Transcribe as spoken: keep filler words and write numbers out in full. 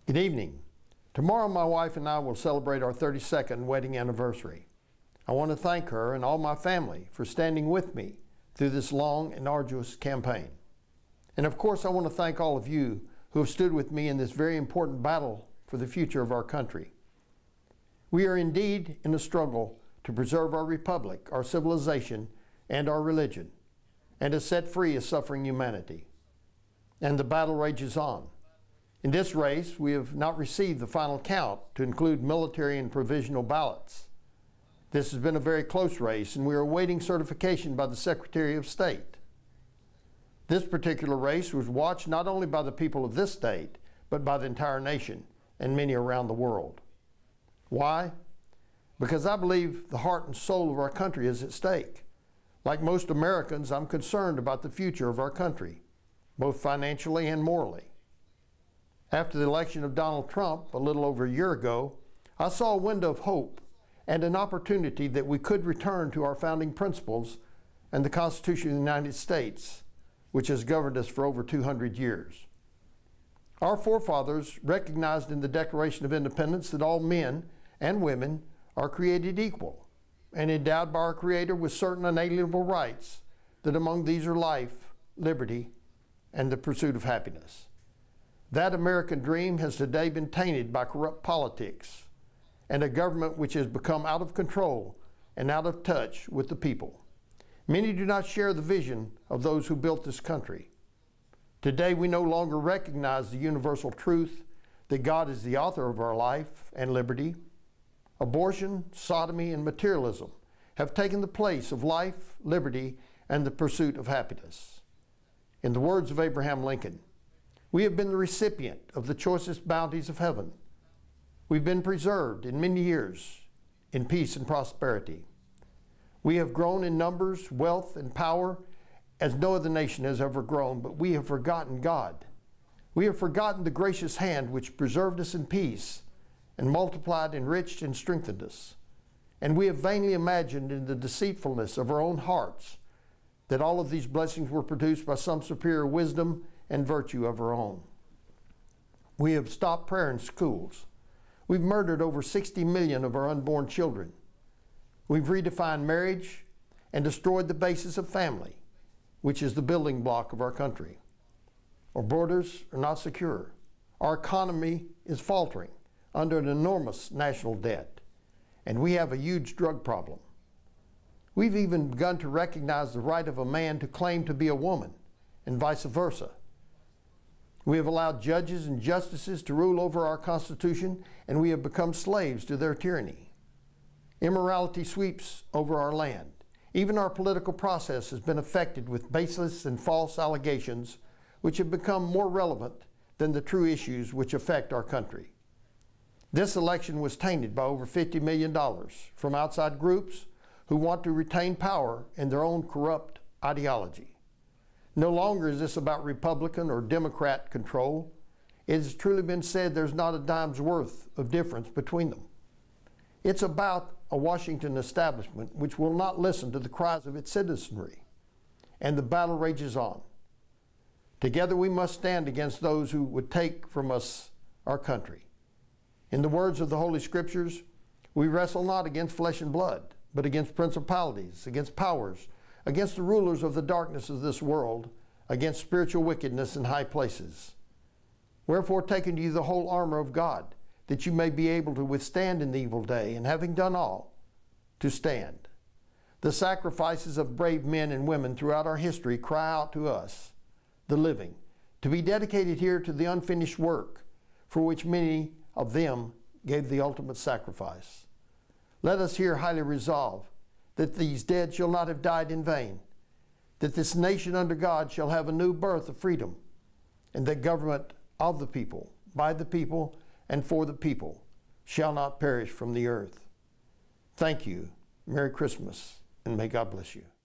Good evening. Tomorrow my wife and I will celebrate our thirty-second wedding anniversary. I want to thank her and all my family for standing with me through this long and arduous campaign. And of course I want to thank all of you who have stood with me in this very important battle for the future of our country. We are indeed in a struggle to preserve our republic, our civilization, and our religion, and to set free a suffering humanity. And the battle rages on. In this race, we have not received the final count to include military and provisional ballots. This has been a very close race, and we are awaiting certification by the Secretary of State. This particular race was watched not only by the people of this state, but by the entire nation and many around the world. Why? Because I believe the heart and soul of our country is at stake. Like most Americans, I'm concerned about the future of our country, both financially and morally. After the election of Donald Trump a little over a year ago, I saw a window of hope and an opportunity that we could return to our founding principles and the Constitution of the United States, which has governed us for over two hundred years. Our forefathers recognized in the Declaration of Independence that all men and women are created equal and endowed by our Creator with certain unalienable rights, that among these are life, liberty, and the pursuit of happiness. That American dream has today been tainted by corrupt politics and a government which has become out of control and out of touch with the people. Many do not share the vision of those who built this country. Today we no longer recognize the universal truth that God is the author of our life and liberty. Abortion, sodomy, and materialism have taken the place of life, liberty, and the pursuit of happiness. In the words of Abraham Lincoln, we have been the recipient of the choicest bounties of heaven. We've been preserved in many years in peace and prosperity. We have grown in numbers, wealth, and power as no other nation has ever grown, but we have forgotten God. We have forgotten the gracious hand which preserved us in peace and multiplied, enriched, and strengthened us. And we have vainly imagined in the deceitfulness of our own hearts that all of these blessings were produced by some superior wisdom and virtue of our own. We have stopped prayer in schools. We've murdered over sixty million of our unborn children. We've redefined marriage and destroyed the basis of family, which is the building block of our country. Our borders are not secure. Our economy is faltering under an enormous national debt, and we have a huge drug problem. We've even begun to recognize the right of a man to claim to be a woman, and vice versa. We have allowed judges and justices to rule over our Constitution, and we have become slaves to their tyranny. Immorality sweeps over our land. Even our political process has been affected with baseless and false allegations, which have become more relevant than the true issues which affect our country. This election was tainted by over fifty million dollars from outside groups who want to retain power in their own corrupt ideology. No longer is this about Republican or Democrat control. It has truly been said there's not a dime's worth of difference between them. It's about a Washington establishment which will not listen to the cries of its citizenry, and the battle rages on. Together we must stand against those who would take from us our country. In the words of the Holy Scriptures, we wrestle not against flesh and blood, but against principalities, against powers, against the rulers of the darkness of this world, against spiritual wickedness in high places. Wherefore take unto you the whole armor of God, that you may be able to withstand in the evil day, and having done all, to stand. The sacrifices of brave men and women throughout our history cry out to us, the living, to be dedicated here to the unfinished work, for which many of them gave the ultimate sacrifice. Let us here highly resolve that these dead shall not have died in vain, that this nation under God shall have a new birth of freedom, and that government of the people, by the people, and for the people shall not perish from the earth. Thank you. Merry Christmas, and may God bless you.